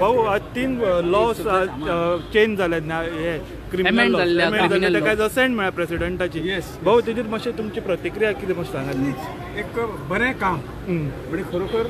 भाऊ आज 3 loss change जाले ना हे क्रिमिनल ताका जसेंट मेळ्ळा प्रेसिडेंटाची भाऊ तेजेर मातशें तुमची प्रतिक्रिया कितें मातशें सांगात एक बरें काम म्हणजे खरोखर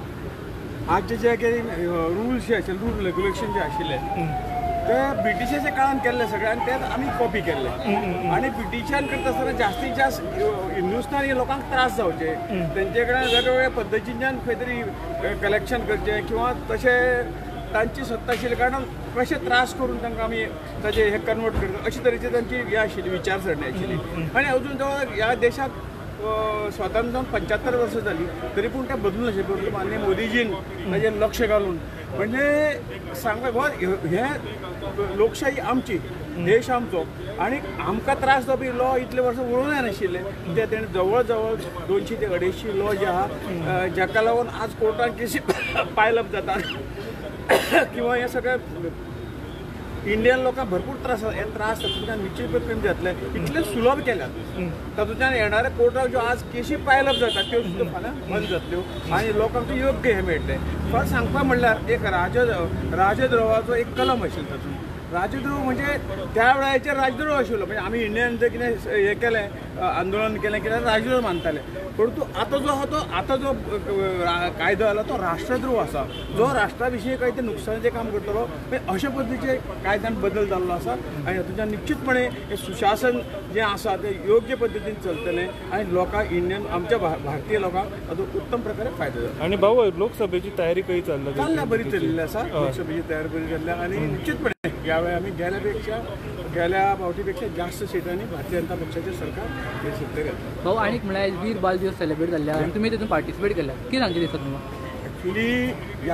आज जे रुल्स जे आशिल्ले रूल रेग्युलेशन जे आशिल्ले ते ब्रिटिशाच्या काळात केल्ले सगळे आणि ते आमी कॉपी केल्ले आणि ब्रिटिशान करता आसतना जास्तीत जास्त हिंदुस्थानी लोकांक त्रास जावचे तेंचे कडेन वेगवेगळ्या पद्दतींच्यान खंय तरी कलेक्शन करचें किंवा तशें तांची सत्ता आशिल्ल्या कारणान कशें त्रास करून तांकां आमी ताचे हे कन्वर्ट करता अशे तरेची तांची हे आशिल्ली विचारसरणी आशिल्ली आनी अजून जवळ ह्या देशाक स्वातंत्र्य जावन 75 वर्सां जाली तरी पूण तें बदलून अशें परंतु माननीय मोदीजीन ताचेर लक्ष घालून म्हणजे सांगपाक हे लोकशाही आमची देश आमचो आणि आमकां त्रास जावपी लॉ इतले वर्सां उडोवंक नाशिल्ले ते तेणें जवळ जवळ 200 ते 250 लॉ जे आहा जाका लागून आज कोर्टान केसी पायल अप जातात किंवा हे सगळें इंडियन लोकांक भरपूर त्रास हे त्रास तातूंतल्यान निश्चितपणे कमी जातले इतले सुलभ केल्यात तातूंतल्यान येणाऱ्या कोर्टाक ज्यो आज केसी पायल अप जातात त्यो सुद्दां फाल्यां बंद जातल्यो आनी लोकांक योग्य हे मेळटलें फक्त सांगपाक म्हणल्यार एक राजद्रोहाचो एक कलम आशिल्लो तातूंत राजद्रोह म्हणजे त्या वेळाचेर राजद्रोह आशिल्लो म्हणजे आमी इंडियन जे कितें हें केलें आंदोलन केलें कित्याक राजद्रोह मानताले परंतु आतां जो कायदो आला तो राष्ट्रद्रोह आसा जो राष्ट्रा विशीं काही ते नुकसानाचें काम करतलो अशे पद्दतीचे कायद्यान बदल जाल्लो आसा आनी हातूंतल्यान निश्चितपणे हे सुशासन जें आसा तें योग्य पद्दतीन चलतलें आनी लोकांक इंडियन आमच्या भारतीय लोकांक हातूंत उत्तम प्रकारे फायदो जाता आनी भाऊ लोकसभेची तयारी कशी चल्ल्या बरी चलिल्ली आसा लोकसभेची तयारी बरी जाल्ल्या आनी निश्चितपणे ह्या वेळी आमी गेल्या फावटीपेक्षा जास्त सिटांनी भारतीय जनता पक्षाचे सरकार हे सत्तेर येता भाऊ आनीक म्हळ्यार वीर बाल दिवस सेलिब्रेट जाल्ले आनी तुमी तातूंत पार्टिसिपेट केल्या कितें सांगचे दिसता तुमकां एक्चुली ह्या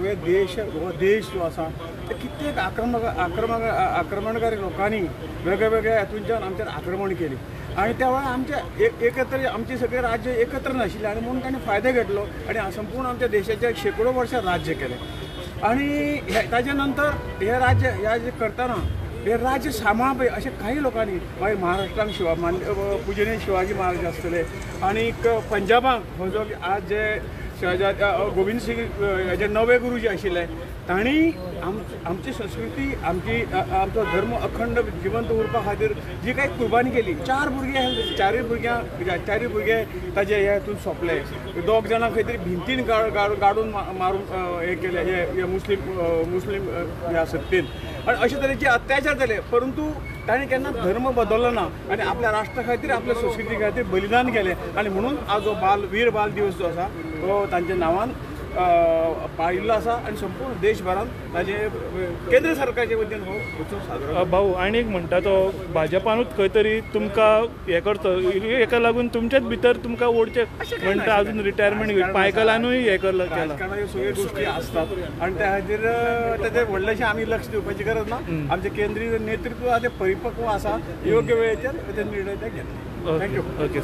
देश जो आसा ते कित्येक आक्रमणकारी लोकांनी वेगळ्या हातूंच्यान आमचेर आक्रमण केली आणि त्या वेळार आमचे एकत्र आमचे सगळे राज्य एकत्र नाशिल्ले आणि म्हणून ताणें फायदो घेतलो आणि संपूर्ण आमच्या देशाच्या शेकडो वर्सां राज्य केलें आणि ताजे नंतर हे राज्य जे करतना हे राज्य सांबाळपी अशे काही लोकांनी मागीर महाराष्ट्रांत पुजनीय शिवाजी महाराज आसतले आणि पंजाबाक हो जो आज जे गोविंद सिंग हेजे नवे गुरू जे आशिल्ले तांणी आमची संस्कृती आमचो धर्म अखंड जिवंत उरपा खातीर जी काही कुर्बानी केली 4 भुरगे चारय भुरगे ताजे हे हातून सोंपले 2 जाणां खंय तरी भिंतीन गाडून मारून हे केले हे मुस्लीम ह्या सत्तेन आणि अशे तरेचे अत्याचार जाले परंतु ताणें केन्ना धर्म बदललो ना आनी आपल्या राष्ट्रा खातीर आपल्या संस्कृती खातीर बलिदान केलें आनी म्हणून आज जो वीर बाल दिवस जो आसा तो तांच्या नांवान पाळिल्लो आसा आनी संपूर्ण देशभरांत ताजे केंद्र सरकारचे वतीन हो उत्सव साजरो भाऊ आनी एक म्हणटा तो भाजपानूच खंय तरी तुमकां हे करचो हेका लागून तुमच्याच भितर तुमकां ओडचें म्हणटा अजून रिटायरमेंट पायकलानूय हे केला ह्यो सगळ्यो गोश्टी आसतात आनी त्या खातीर ताचेर व्हडलेशें आमी लक्ष दिवपाची गरज ना आमचें केंद्रीय नेतृत्व ते परिपक्व आसा योग्य वेळेचेर ते निर्णय ते घेतले थँक्यू.